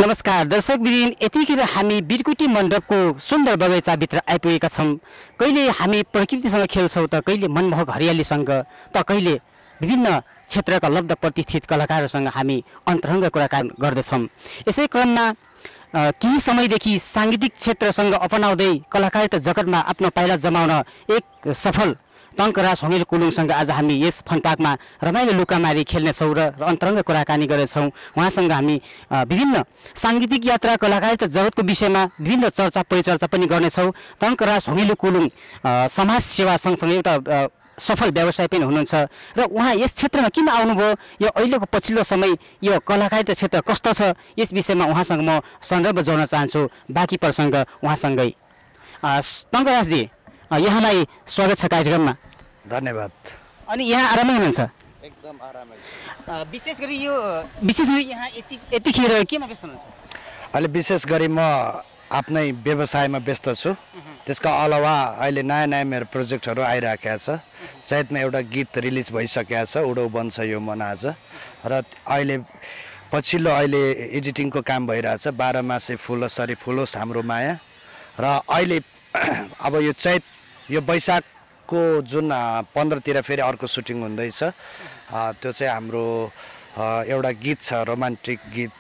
नमस्कार दर्शकवृन्द, यतिखेर हामी बिरकुटी मण्डपको सुन्दर बगैँचाभित्र आइपुगेका छौँ। कहिले हामी प्रकृतिसँग खेल्छौँ त कहिले मनमोहक हरियालीसँग त कहिले विभिन्न क्षेत्रका लब्ध प्रतिष्ठित कलाकारहरूसँग हामी अन्तरङ्ग कुराकानी गर्दछौँ। यसै क्रममा केही समयदेखि साङ्गीतिक क्षेत्रसँग अपनाउँदै कलाकारिता जगतमा आफ्नो पाइला जमाउन एक सफल टङ्कराज होङ्गेल कुलुङसँग आज हामी यस फन्टाकमा रमाइलो लुकामारी खेल्नेछौँ र अन्तरङ्ग कुराकानी गर्नेछौँ। उहाँसँग हामी विभिन्न साङ्गीतिक यात्रा कलाकारिता जगतको विषयमा विभिन्न चर्चा परिचर्चा पनि गर्नेछौँ। टङ्कराज होङ्गेल कुलुङ समाज सेवा सँगसँगै एउटा सफल व्यवसाय पनि हुनुहुन्छ र उहाँ यस क्षेत्रमा किन आउनुभयो, यो अहिलेको पछिल्लो समय यो कलाकारिता क्षेत्र कस्तो छ, यस विषयमा उहाँसँग म सन्दर्भ जोड्न चाहन्छु। बाँकी प्रसङ्ग उहाँसँगै। टङ्कराजजी, यहाँलाई स्वागत छ कार्यक्रममा। धन्यवाद। अनि यहाँ आरामै हुनुहुन्छ? एकदम आरामै। विशेष गरी यहाँ यतिखेर केमा व्यस्त हुनुहुन्छ? अहिले विशेष गरी म आफ्नै व्यवसायमा व्यस्त छु। त्यसका अलावा अहिले नयाँ नयाँ मेरो प्रोजेक्टहरू आइरहेका छ। चैतमा एउटा गीत रिलिज भइसकेको छ, उडौ बन्छ यो मन आज, र अहिले एडिटिङको काम भइरहेछ। 12 मासे फुलसरी फुलोस् हाम्रो माया। र अहिले अब यो चैत, यो वैशाखको जुन 15तिर फेरि अर्को सुटिङ हुँदैछ। त्यो चाहिँ हाम्रो एउटा गीत छ, रोमान्टिक गीत।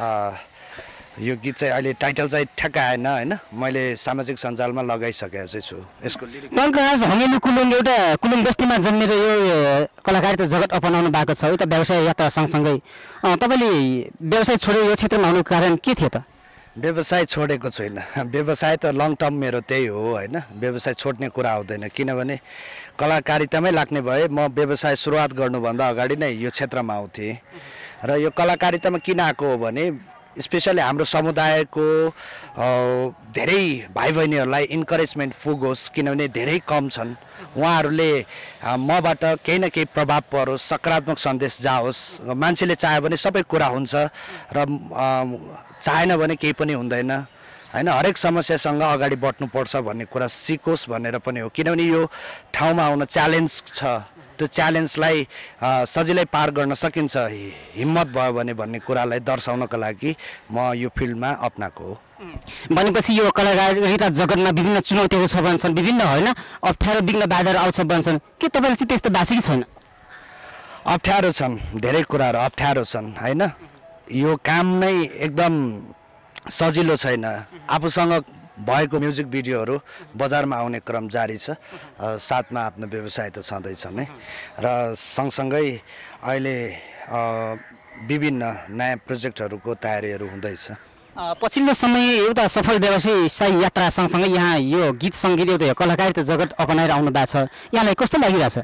यो गीत चाहिँ अहिले टाइटल चाहिँ ठ्याक्क आएन होइन, मैले सामाजिक सञ्जालमा लगाइसकेको चाहिँ छु। यसको लिरिक टङ्कराज होङ्गेल कुलुङ एउटा कुलुङ बस्तीमा जन्मेर यो कलाकारिता जगत अपनाउनु भएको छ, एउटा व्यवसाय यात्रा सँगसँगै तपाईँले व्यवसाय छोडेर यो क्षेत्रमा आउनुको कारण के थियो त? व्यवसाय छोडेको छैन। व्यवसाय त लङ टर्म मेरो त्यही हो होइन, व्यवसाय छोड्ने कुरा आउँदैन। किनभने कलाकारितामै लाग्ने भए म व्यवसाय सुरुवात गर्नुभन्दा अगाडि नै यो क्षेत्रमा आउँथेँ। र यो कलाकारितामा किन आएको हो भने स्पेसली हाम्रो समुदायको धेरै भाइ बहिनीहरूलाई इन्करेजमेन्ट पुगोस्, किनभने धेरै कम छन्। उहाँहरूले मबाट केही न केही प्रभाव परोस्, सकारात्मक सन्देश जाओस्। मान्छेले चाह्यो भने सबै कुरा हुन्छ र चाहेन भने केही पनि हुँदैन होइन। हरेक समस्यासँग अगाडि बढ्नुपर्छ भन्ने कुरा सिकोस् भनेर पनि हो। किनभने यो ठाउँमा आउन च्यालेन्ज छ, त्यो च्यालेन्जलाई सजिलै पार गर्न सकिन्छ हिम्मत भयो भने भन्ने कुरालाई दर्शाउनको लागि म यो फिल्डमा अप्नाएको हो। भनेपछि यो कलाकारिता जगतमा विभिन्न चुनौतीहरू छ भन्छन्, विभिन्न होइन अप्ठ्यारो विघ्न बाधाहरू आउँछ भन्छन्, के तपाईँले चाहिँ त्यस्तो भएको कि छैन? अप्ठ्यारो छन्, धेरै कुराहरू अप्ठ्यारो छन् होइन। यो काम नै एकदम सजिलो छैन। आफूसँग भएको म्युजिक भिडियोहरू बजारमा आउने क्रम जारी छ, साथमा आफ्नो व्यवसाय त छँदैछ नै, र सँगसँगै अहिले विभिन्न नयाँ प्रोजेक्टहरूको तयारीहरू हुँदैछ। पछिल्लो समय एउटा सफल व्यवसाय यात्रा सँगसँगै यहाँ यो गीत सङ्गीत एउटा कलाकारिता जगत अपनाएर आउनु भएको छ, यहाँलाई कस्तो लागिरहेछ?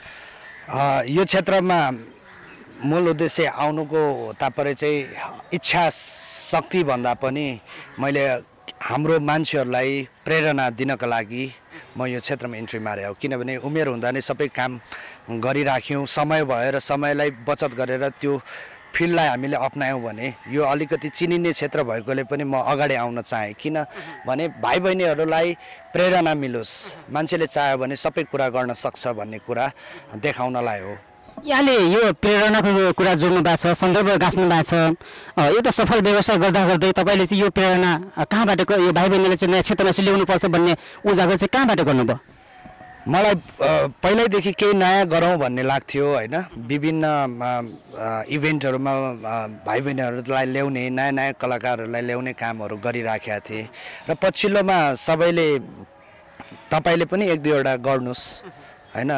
यो क्षेत्रमा मूल उद्देश्य आउनुको तात्पर्य चाहिँ इच्छा शक्ति भन्दा पनि मैले हाम्रो मान्छेहरूलाई प्रेरणा दिनको लागि म यो क्षेत्रमा इन्ट्री मारे हो। किनभने उमेर हुँदा नै सबै काम गरिराख्यौँ, समय भयो र समयलाई बचत गरेर त्यो फिल्डलाई हामीले अप्नायौँ भने यो अलिकति चिनिने क्षेत्र भएकोले पनि म अगाडि आउन चाहेँ। किनभने भाइ बहिनीहरूलाई प्रेरणा मिलोस्, मान्छेले चाह्यो भने सबै कुरा गर्न सक्छ भन्ने कुरा देखाउनलाई हो। यहाँले यो प्रेरणाको कुरा जोड्नु भएको छ, सन्दर्भ गाँच्नु भएको छ। एउटा सफल व्यवसाय गर्दा गर्दै तपाईँले चाहिँ यो प्रेरणा कहाँबाट, यो भाइ बहिनीले चाहिँ नयाँ क्षेत्रमा चाहिँ ल्याउनुपर्छ भन्ने उजागर चाहिँ कहाँबाट गर्नुभयो? मलाई पहिल्यैदेखि केही नयाँ गरौँ भन्ने लाग्थ्यो होइन। विभिन्न इभेन्टहरूमा भाइ बहिनीहरूलाई ल्याउने, नयाँ नयाँ कलाकारहरूलाई ल्याउने कामहरू गरिराखेका थिएँ। र पछिल्लोमा सबैले तपाईँले पनि 1-2वटा गर्नुहोस् होइन,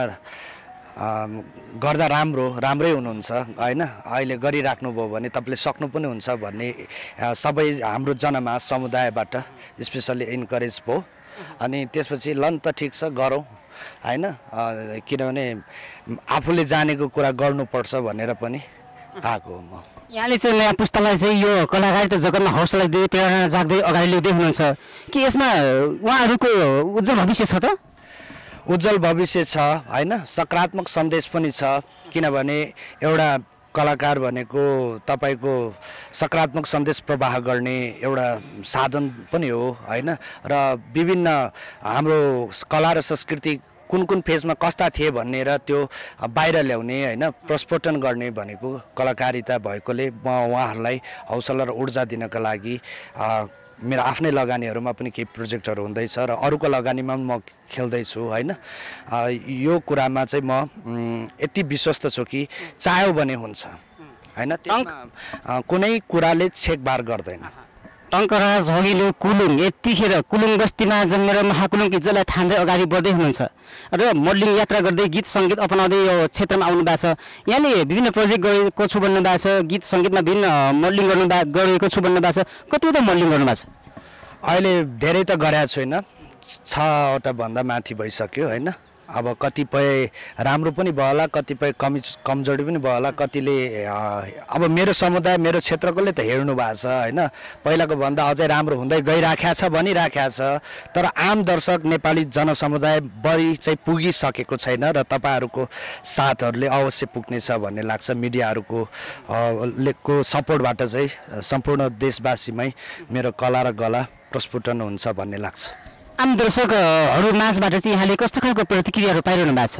गर्दा राम्रै हुनुहुन्छ होइन, अहिले गरिराख्नुभयो भने तपाईँले सक्नु पनि हुन्छ भन्ने सबै हाम्रो जनमास समुदायबाट स्पेसल्ली इन्करेज भयो। अनि त्यसपछि लन त ठिक छ गरौँ होइन, किनभने आफूले जानेको कुरा गर्नुपर्छ भनेर पनि आएको हो। म यहाँले चाहिँ नयाँ पुस्तालाई चाहिँ यो कलाकारिता जगतमा हौसला दिँदै प्रेरणा जाग्दै अगाडि ल्याउँदै हुनुहुन्छ कि यसमा उहाँहरूको उज्जवल भविष्य छ त? उज्जवल भविष्य छ होइन, सकारात्मक सन्देश पनि छ। किनभने एउटा कलाकार भनेको तपाईँको सकारात्मक सन्देश प्रवाह गर्ने एउटा साधन पनि हो होइन। र विभिन्न हाम्रो कला र संस्कृति कुन कुन फेजमा कस्ता थिए भन्ने र त्यो बाहिर ल्याउने होइन प्रस्फुटन गर्ने भनेको कलाकारिता भएकोले म उहाँहरूलाई हौसला र ऊर्जा दिनका लागि मेरो आफ्नै लगानीहरूमा पनि केही प्रोजेक्टहरू हुँदैछ र अरूको लगानीमा पनि म खेल्दैछु होइन। यो कुरामा चाहिँ म यति विश्वस्त छु कि चाह्यो भने हुन्छ होइन, त्यसमा कुनै कुराले छेकबार गर्दैन। टङ्कराज हगिलो कुलुङ यतिखेर कुलुङ बस्तीमा जन्मेर महाकुलुङ इज्जतलाई थाम्दै अगाडि बढ्दै हुनुहुन्छ र मोडलिङ यात्रा गर्दै गीत सङ्गीत अपनाउँदै यो क्षेत्रमा आउनु भएको छ। यहाँले विभिन्न प्रोजेक्ट गरेको छु भन्नुभएको छ, गीत सङ्गीतमा विभिन्न मोडलिङ गरेको छु भन्नुभएको छ। कतिवटा मोडलिङ गर्नुभएको छ? अहिले धेरै त गरेको छुइनँ, 6वटा भन्दा माथि भइसक्यो होइन। अब कतिपय राम्रो पनि भयो होला, कतिपय कमजोरी पनि भयो होला, कतिले अब मेरो समुदाय मेरो क्षेत्रकोले त हेर्नु भएको छ होइन, पहिलाको भन्दा अझै राम्रो हुँदै गइराखेको छ भनिराखेको छ। तर आम दर्शक नेपाली जनसमुदाय बढी चाहिँ पुगिसकेको छैन र तपाईँहरूको साथहरूले अवश्य पुग्नेछ भन्ने लाग्छ। मिडियाहरूको को सपोर्टबाट चाहिँ सम्पूर्ण देशवासीमै मेरो कला र गला प्रस्फुटन हुन्छ भन्ने लाग्छ। आम दर्शकहरू माझबाट चाहिँ यहाँले कस्तो खालको प्रतिक्रियाहरू पाइरहनु भएको छ?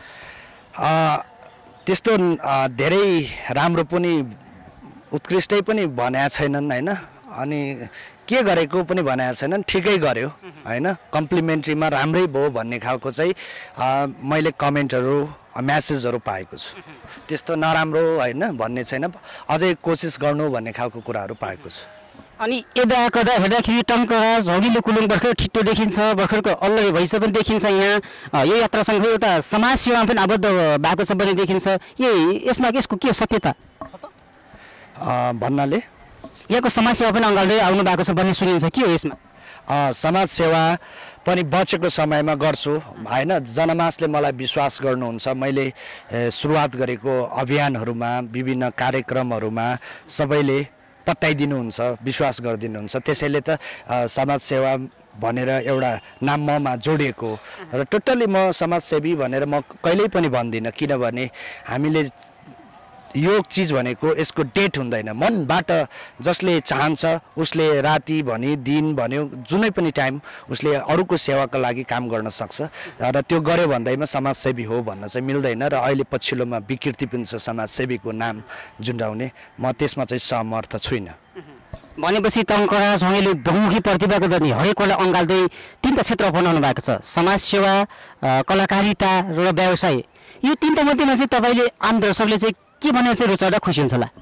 त्यस्तो धेरै राम्रो पनि उत्कृष्टै पनि भनेका छैनन् होइन, अनि के गरेको पनि भनेका छैनन्, ठिकै गर्यो होइन, कम्प्लिमेन्ट्रीमा राम्रै भयो भन्ने खालको चाहिँ मैले कमेन्टहरू म्यासेजहरू पाएको छु। त्यस्तो नराम्रो होइन भन्ने छैन, अझै कोसिस गर्नु भन्ने खालको कुराहरू पाएको छु। अनि यता कता हेर्दाखेरि टङ्कराज हगिलो कुलुङ भर्खर ठिट्टो देखिन्छ, भर्खरको अल्लगी भैँस पनि देखिन्छ। यहाँ यो यात्रासँग एउटा समाज सेवा पनि आबद्ध भएको छ भन्ने देखिन्छ। यसमा यसको के सत्यता भन्नाले यहाँको समाज सेवा पनि अगाडि आउनु भएको छ भन्ने सुनिन्छ, के हो यसमा? समाज सेवा पनि बचेको समयमा गर्छु होइन। जनमासले मलाई विश्वास गर्नुहुन्छ, मैले सुरुवात गरेको अभियानहरूमा विभिन्न कार्यक्रमहरूमा सबैले पत्याइदिनुहुन्छ, विश्वास गरिदिनुहुन्छ। त्यसैले त समाज सेवा भनेर एउटा नाम ममा जोडिएको र टोटल्ली म समाजसेवी भनेर म कहिल्यै पनि भन्दिनँ, किनभने हामीले यो चिज भनेको यसको डेट हुँदैन। मनबाट जसले चाहन्छ उसले राति भनी दिन भन्यो जुनै पनि टाइम उसले अरूको सेवाको लागि काम गर्न सक्छ र त्यो गर्यो भन्दैमा समाजसेवी हो भन्न चाहिँ मिल्दैन। र अहिले पछिल्लोमा विकृति पनि छ समाजसेवीको नाम जुन्डाउने, म त्यसमा चाहिँ समर्थ छुइनँ। भनेपछि टङ्कराज हगिलो बहुमुखी प्रतिभाको धनी हरेकवटा अँगाल्दै तीनवटा क्षेत्र अपनाउनु भएको छ, समाज सेवा, कलाकारिता र व्यवसाय। यो तीनवटा मध्येमा चाहिँ तपाईँले आम दर्शकले चाहिँ के भनेर चाहिँ रुचाउँदा खुसी हुन्छ होला?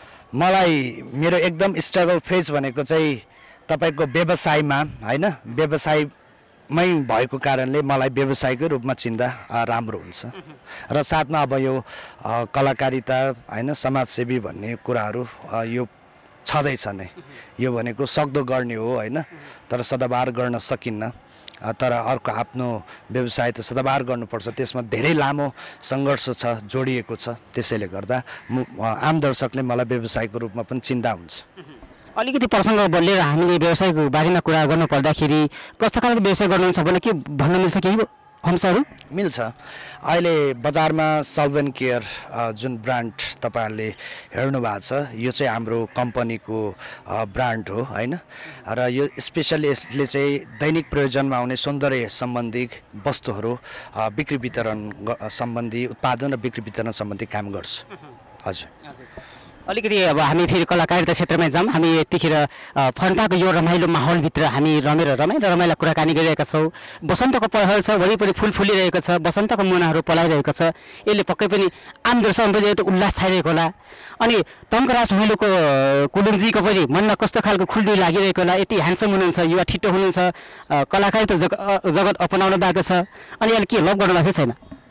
मलाई मेरो एकदम स्ट्रगल फेज भनेको चाहिँ तपाईँको व्यवसायमा होइन, व्यवसायमै भएको कारणले मलाई व्यवसायकै रूपमा चिन्दा राम्रो हुन्छ। र साथमा अब यो कलाकारिता होइन समाजसेवी भन्ने कुराहरू यो छँदैछ नै, यो भनेको सक्दो गर्ने हो होइन, तर सदाबार गर्न सकिन्न। तर अर्को आफ्नो व्यवसाय त सदाबार गर्नुपर्छ, त्यसमा धेरै लामो सङ्घर्ष छ, जोडिएको छ। त्यसैले गर्दा आम दर्शकले मलाई व्यवसायको रूपमा पनि चिन्ता हुन्छ। अलिकति प्रसङ्ग बदलेर हामीले व्यवसायको बारेमा कुरा गर्नु पर्दाखेरि कस्तो खालको व्यवसाय गर्नुहुन्छ भने के भन्न मिल्छ? केही अंशहरू मिल्छ। अहिले बजारमा सल्भेन केयर जुन ब्रान्ड तपाईँहरूले हेर्नु भएको छ, यो चाहिँ हाम्रो कम्पनीको ब्रान्ड हो होइन, र यो स्पेसली यसले चाहिँ दैनिक प्रयोजनमा आउने सौन्दर्य सम्बन्धी वस्तुहरू बिक्री वितरण सम्बन्धी, उत्पादन र बिक्री वितरण सम्बन्धी काम गर्छ। हजुर, अलिकति अब हामी फेरि कलाकारिता क्षेत्रमा जाऊँ। हामी यतिखेर फन्टाको यो रमाइलो माहौलभित्र हामी रमाइलो कुराकानी गरिरहेका छौँ। बसन्तको पहल छ, वरिपरि फुल फुलिरहेको छ, बसन्तको मुनाहरू पलाइरहेको छ। यसले पक्कै पनि आम दर्शकमा एउटा उल्लास छाइरहेको होला। अनि टङ्कराज हगिलोको कुलुङजीको पनि मनमा कस्तो खालको खुल्डी लागिरहेको होला? यति ह्यान्डसम हुनुहुन्छ, युवा ठिटो हुनुहुन्छ, कलाकारिता जगत अपनाउनु भएको छ, अनि अहिले के लभ गर्नु भएको छैन?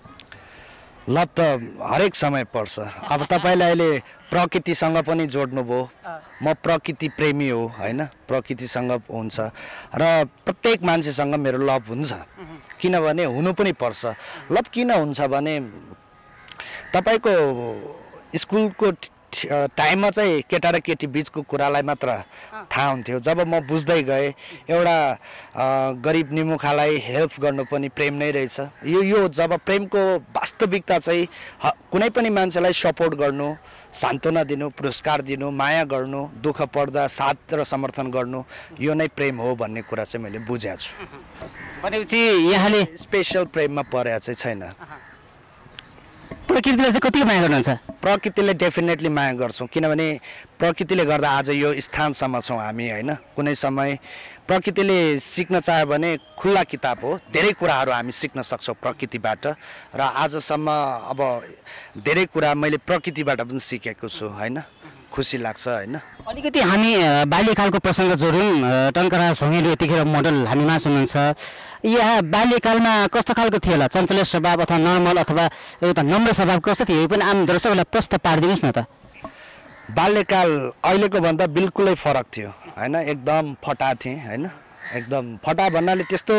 लभ त हरेक समय पर्छ। अब तपाईँले अहिले प्रकृतिसँग पनि जोड्नुभयो, म प्रकृति प्रेमी हो होइन, प्रकृतिसँग हुन्छ र प्रत्येक मान्छेसँग मेरो लभ हुन्छ, किनभने हुनु पनि पर्छ। लभ किन हुन्छ भने तपाईँको स्कुलको टाइममा चाहिँ केटा र केटी बिचको कुरालाई मात्र थाहा हुन्थ्यो। जब म बुझ्दै गएँ एउटा गरिब निमुखालाई हेल्प गर्नु पनि प्रेम नै रहेछ। यो जब प्रेमको वास्तविकता चाहिँ कुनै पनि मान्छेलाई सपोर्ट गर्नु, सान्त्वना दिनु, पुरस्कार दिनु, माया गर्नु, दुःख पर्दा साथ र समर्थन गर्नु, यो नै प्रेम हो भन्ने कुरा चाहिँ मैले बुझेको छु। भनेपछि यहाँले स्पेसल प्रेममा परेको चाहिँ छैन। प्रकृतिलाई चाहिँ कति माया गर्नुहुन्छ? प्रकृतिले डेफिनेटली माया गर्छौँ, किनभने प्रकृतिले गर्दा आज यो स्थानसम्म छौँ हामी होइन। कुनै समय प्रकृतिले सिक्न चाह्यो भने खुल्ला किताब हो, धेरै कुराहरू हामी सिक्न सक्छौँ प्रकृतिबाट, र आजसम्म अब धेरै कुरा मैले प्रकृतिबाट पनि सिकेको छु होइन। खुसी लाग्छ होइन। अलिकति हामी बाल्यकालको प्रसङ्ग जोडौँ। टङ्कराज होङेल यतिखेर मोडल हामीमा हुनुहुन्छ। यहाँ बाल्यकालमा कस्तो खालको थियो होला? चञ्चल स्वभाव अथवा नर्मल अथवा एउटा नम्र स्वभाव कस्तो थियो? यो पनि आम दर्शकहरूलाई प्रश्न पारिदिनुहोस् न त। बाल्यकाल अहिलेको भन्दा बिल्कुलै फरक थियो होइन। एकदम फटा थिएँ होइन। एकदम फटा भन्नाले त्यस्तो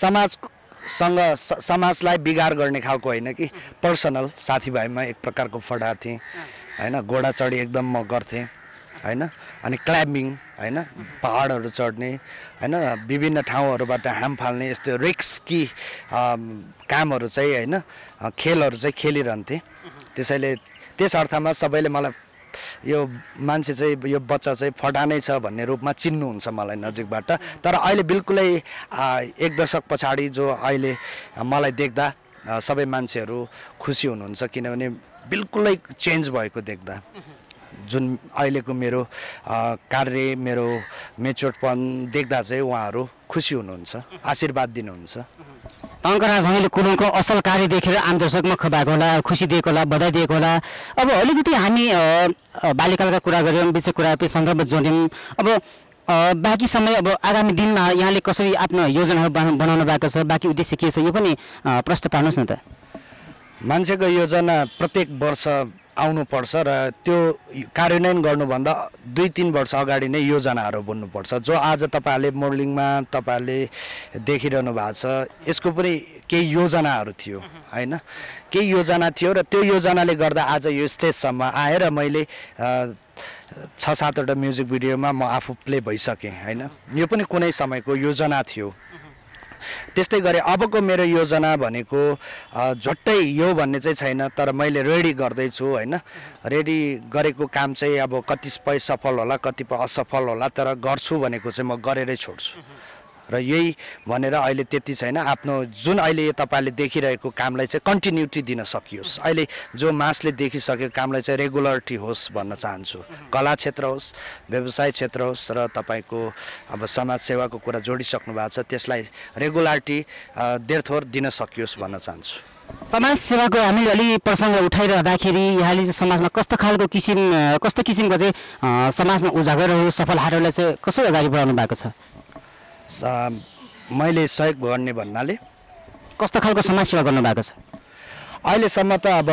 समाजलाई बिगार गर्ने खालको होइन कि पर्सनल साथीभाइमा एक प्रकारको फटा थिएँ होइन। घोडा चढी एकदम म गर्थेँ होइन। अनि क्लाइम्बिङ होइन, पहाडहरू चढ्ने होइन, विभिन्न ठाउँहरूबाट हाम फाल्ने यस्तो रिस्की कामहरू चाहिँ होइन, खेलहरू चाहिँ खेलिरहन्थेँ। त्यसैले त्यस अर्थमा सबैले मलाई यो मान्छे चाहिँ यो बच्चा चाहिँ फटा नै छ भन्ने रूपमा चिन्नुहुन्छ मलाई नजिकबाट। तर अहिले बिल्कुलै एक दशक पछाडि जो अहिले मलाई देख्दा सबै मान्छेहरू खुसी हुनुहुन्छ, किनभने बिल्कुलै चेन्ज भएको देख्दा। जुन अहिलेको मेरो कार्य, मेरो मेच्योरपन देख्दा चाहिँ उहाँहरू खुसी हुनुहुन्छ, आशीर्वाद दिनुहुन्छ। टङ्कराज होङेल कुलुङको असल कार्य देखेर आम दर्शकमा भएको होला, खुसी दिएको होला, बधाई दिएको होला। अब अलिकति हामी बाल्यकालका कुरा गऱ्यौँ, विषय कुरा पनि सन्दर्भ जोड्यौँ। अब बाँकी समय अब आगामी दिनमा यहाँले कसरी आफ्नो योजनाहरू बनाउनु भएको छ, बाँकी उद्देश्य के छ, यो पनि प्रश्न पार्नुहोस् न त। मान्छेको योजना प्रत्येक वर्ष आउनुपर्छ र त्यो कार्यान्वयन गर्नुभन्दा 2-3 वर्ष अगाडि नै योजनाहरू बुन्नुपर्छ। जो आज तपाईँहरूले मोडलिङमा तपाईँहरूले देखिरहनु भएको छ, यसको पनि केही योजनाहरू थियो होइन। केही योजना थियो र त्यो योजनाले गर्दा आज यो स्टेजसम्म आएर मैले 6-7वटा म्युजिक भिडियोमा म आफू प्ले भइसकेँ होइन। यो पनि कुनै समयको योजना थियो। त्यस्तै गरी अबको मेरो योजना भनेको झट्टै यो भन्ने चाहिँ छैन, तर मैले रेडी गर्दैछु होइन। रेडी गरेको काम चाहिँ अब कतिपय सफल होला, कतिपय असफल होला, तर गर्छु भनेको चाहिँ म गरेरै छोड्छु। र यही भनेर अहिले त्यति छैन। आफ्नो जुन अहिले तपाईँले देखिरहेको कामलाई चाहिँ कन्टिन्युटी दिन सकियोस्। अहिले जो मासले देखिसकेको कामलाई चाहिँ रेगुलरिटी होस् भन्न चाहन्छु। कला क्षेत्र होस्, व्यवसाय क्षेत्र होस्, र तपाईँको अब समाज सेवाको कुरा जोडिसक्नु भएको छ, त्यसलाई रेगुलारिटी धेरथोर दिन सकियोस् भन्न चाहन्छु। समाज सेवाको हामीले अलि प्रसङ्ग उठाइरहँदाखेरि यहाँले चाहिँ समाजमा कस्तो किसिमको चाहिँ समाजमा उजागरहरू, सफलताहरूलाई चाहिँ कसरी अगाडि बढाउनु भएको छ? मैले सहयोग गर्ने भन्नाले कस्तो खालको समाजसेवा गर्नुभएको छ? अहिलेसम्म त अब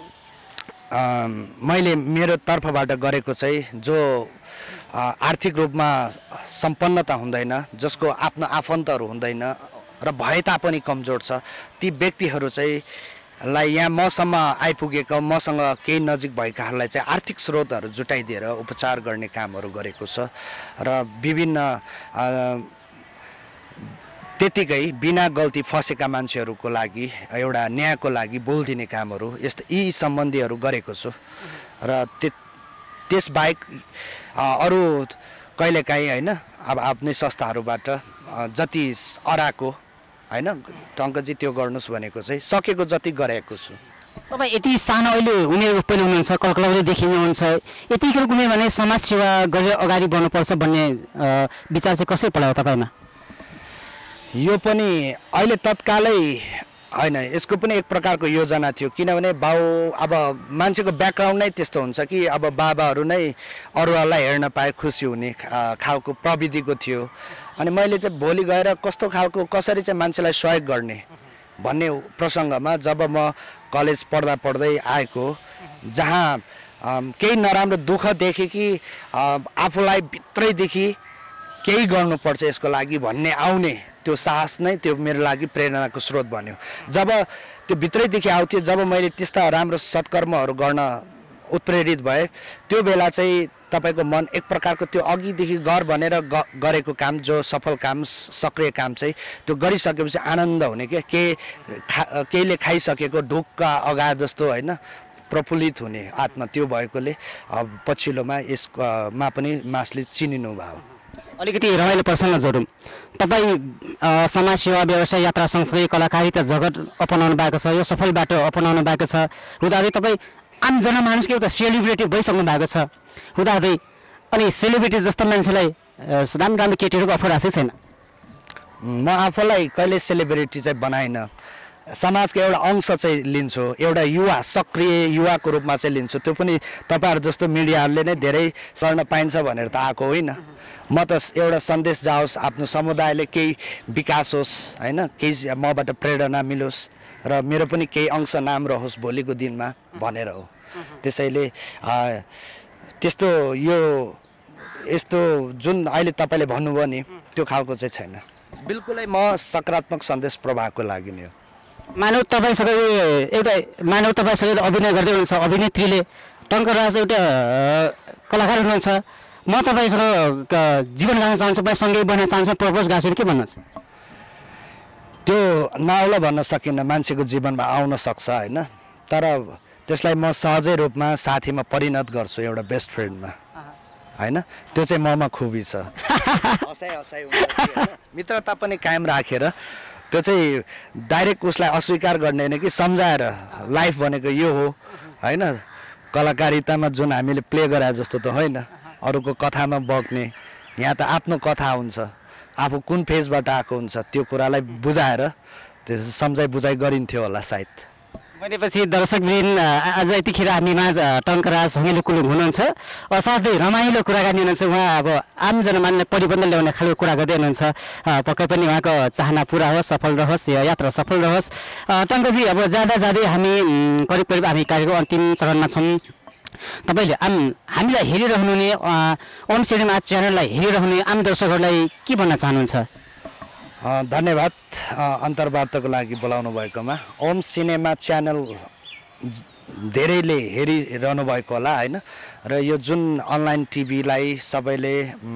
मैले मेरो तर्फबाट गरेको चाहिँ जो आर्थिक रूपमा सम्पन्नता हुँदैन, जसको आफ्नो आफन्तहरू हुँदैन र भए तापनि कमजोर छ, ती व्यक्तिहरू चाहिँ यहाँ मसम्म आइपुगेको, मसँग केही नजिक भएकाहरूलाई चाहिँ आर्थिक स्रोतहरू जुटाइदिएर उपचार गर्ने कामहरू गरेको छ। र विभिन्न त्यतिकै बिना गल्ती फसेका मान्छेहरूको लागि एउटा न्यायको लागि बोलिदिने कामहरू यी सम्बन्धीहरू गरेको छु। र त्यसबाहेक अरू कहिलेकाहीँ होइन अब आफ्नै संस्थाहरूबाट जति अराको होइन टङ्कजी त्यो गर्नुहोस् भनेको चाहिँ सकेको जति गरेको छु। तपाईँ यति सानो अहिले उमेर पनि हुनुहुन्छ, कलकलाउँदै देखिनुहुन्छ, यतिखेर उमेर भने समाज सेवा गरेर अगाडि बढ्नुपर्छ भन्ने विचार चाहिँ कसरी पलायो तपाईँमा? यो पनि अहिले तत्कालै होइन, यसको पनि एक प्रकारको योजना थियो। किनभने अब मान्छेको ब्याकग्राउन्ड नै त्यस्तो हुन्छ कि अब बाबाहरू नै अरूहरूलाई हेर्न पाए खुसी हुने खालको प्रविधिको थियो। अनि मैले चाहिँ भोलि गएर कस्तो खालको कसरी चाहिँ मान्छेलाई सहयोग गर्ने भन्ने प्रसङ्गमा जब म कलेज पढ्दै आएको, जहाँ केही नराम्रो दुःख देखेँ कि आफूलाई भित्रैदेखि केही गर्नुपर्छ यसको लागि भन्ने आउने त्यो साहस नै त्यो मेरो लागि प्रेरणाको स्रोत बन्यो। जब त्यो भित्रैदेखि आउँथ्यो, जब मैले त्यस्ता राम्रो सत्कर्महरू गर्न उत्प्रेरित भएँ, त्यो बेला चाहिँ तपाईँको मन एक प्रकारको त्यो अघिदेखि गर भनेर गरेको काम, जो सफल काम, सक्रिय काम चाहिँ त्यो गरिसकेपछि आनन्द हुने केहीले खाइसकेको ढुक्का अगाध जस्तो होइन, प्रफुल्लित हुने आत्मा त्यो भएकोले पछिल्लोमा यसमा पनि मासले चिनिनु भयो। अलिकति रमाइलो प्रसङ्ग जोडौँ। तपाईँ समाजसेवा व्यवसाय यात्रा सँगसँगै कलाकारिता जगत अपनाउनु भएको छ, यो सफल बाटो अपनाउनु भएको छ हुँदाहुँदै तपाईँ आम जनमानुसको एउटा सेलिब्रेटी भइसक्नु भएको छ हुँदाहुँदै अनि सेलिब्रेटी जस्तो मान्छेलाई राम्रो राम्रो केटीहरूको अफर आएको छैन? म आफूलाई कहिले सेलिब्रिटी चाहिँ बनाइनँ, समाजको एउटा अंश चाहिँ लिन्छु, एउटा युवा सक्रिय युवाको रूपमा चाहिँ लिन्छु। त्यो पनि तपाईँहरू जस्तो मिडियाहरूले नै धेरै सर्न पाइन्छ भनेर त आएको होइन। म त एउटा सन्देश जाओस्, आफ्नो समुदायले केही विकास होस् होइन, केही मबाट प्रेरणा मिलोस् र मेरो पनि केही अंश नाम रहोस् भोलिको दिनमा भनेर हो। त्यसैले त्यस्तो यो यस्तो जुन अहिले तपाईँले भन्नुभयो नि त्यो खालको चाहिँ छैन, बिल्कुलै म सकारात्मक सन्देश प्रभावको लागि नै हो। मानव तपाईँसँग अभिनय गर्दै हुनुहुन्छ, अभिनेत्रीले टङ्कराज एउटा कलाकार हुनुहुन्छ, म तपाईँसँग जीवन गाउन चाहन्छु, तपाईँ सँगै बन्न चाहन्छु, प्रपोज गर्छु, के भन्नुहुन्छ? त्यो नआउला भन्न सकिन्न, मान्छेको जीवनमा आउन सक्छ होइन, तर त्यसलाई म सहजै रूपमा साथीमा परिणत गर्छु, एउटा बेस्ट फ्रेन्डमा होइन। त्यो चाहिँ ममा खुबी छ। मित्रता पनि कायम राखेर त्यो चाहिँ डाइरेक्ट उसलाई अस्वीकार गर्ने होइन कि सम्झाएर लाइफ भनेको यो हो होइन। कलाकारितामा जुन हामीले प्ले गरे जस्तो त होइन, अरूको कथामा बग्ने, यहाँ त आफ्नो कथा हुन्छ, आफू कुन फेजबाट आएको हुन्छ त्यो कुरालाई बुझाएर त्यो सम्झाइ बुझाइ गरिन्थ्यो होला सायद। भनेपछि दर्शकवृन्द आज यतिखेर हामी माझ टङ्कराज होङ्गेले कुलुङ हुनुहुन्छ, असाध्यै रमाइलो कुराकानी हुनुहुन्छ। उहाँ अब आम जनमानलाई परिवर्तन ल्याउने खालको कुरा गर्दै हुनुहुन्छ। पक्कै पनि उहाँको चाहना पुरा होस्, सफल रहोस्, यो यात्रा सफल रहोस्। टङ्कजी अब जाँदा जाँदै हामी करिब करिब हामी कार्यक्रम अन्तिम चरणमा छौँ। तपाईँले हामीलाई हेरिरहनुहुने ओम सिनेमा च्यानललाई हेरिरहने आम दर्शकहरूलाई के भन्न चाहनुहुन्छ? धन्यवाद अन्तर्वार्ताको लागि बोलाउनु भएकोमा। ओम सिनेमा च्यानल धेरैले हेरिरहनु भएको होला होइन, र यो जुन अनलाइन टिभीलाई सबैले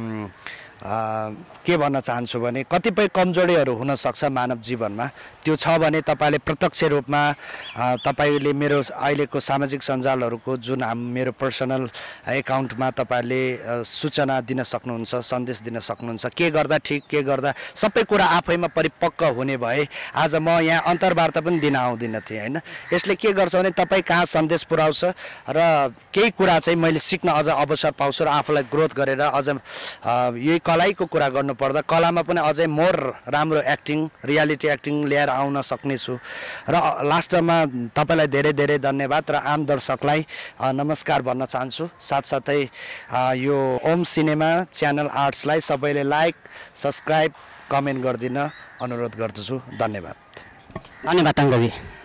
के भन्न चाहन्छु भने कतिपय कमजोरीहरू हुनसक्छ मानव जीवनमा, त्यो छ भने तपाईँले प्रत्यक्ष रूपमा तपाईँले मेरो अहिलेको सामाजिक सञ्जालहरूको जुन मेरो पर्सनल एकाउन्टमा तपाईँले सूचना दिन सक्नुहुन्छ, सन्देश दिन सक्नुहुन्छ। के गर्दा ठिक, के गर्दा सबै कुरा आफैमा परिपक्व हुने भए आज म यहाँ अन्तर्वार्ता पनि दिन आउँदिनँ थिएँ होइन। यसले के गर्छ भने तपाईँ कहाँ सन्देश पुर्याउँछ र केही कुरा चाहिँ मैले सिक्न अझ अवसर पाउँछु र आफूलाई ग्रोथ गरेर अझ यही कलाइको कुरा गर्नुपर्दा कलामा पनि अझै मोर राम्रो एक्टिङ, रियालिटी एक्टिङ ल्याएर आउन सक्नेछु। र लास्टमा तपाईँलाई धेरै धेरै धन्यवाद र आम दर्शकलाई नमस्कार भन्न चाहन्छु। साथसाथै यो ओम सिनेमा च्यानल आर्ट्सलाई सबैले लाइक, सब्सक्राइब, कमेन्ट गरिदिन अनुरोध गर्दछु। धन्यवाद। धन्यवाद टङ्कजी।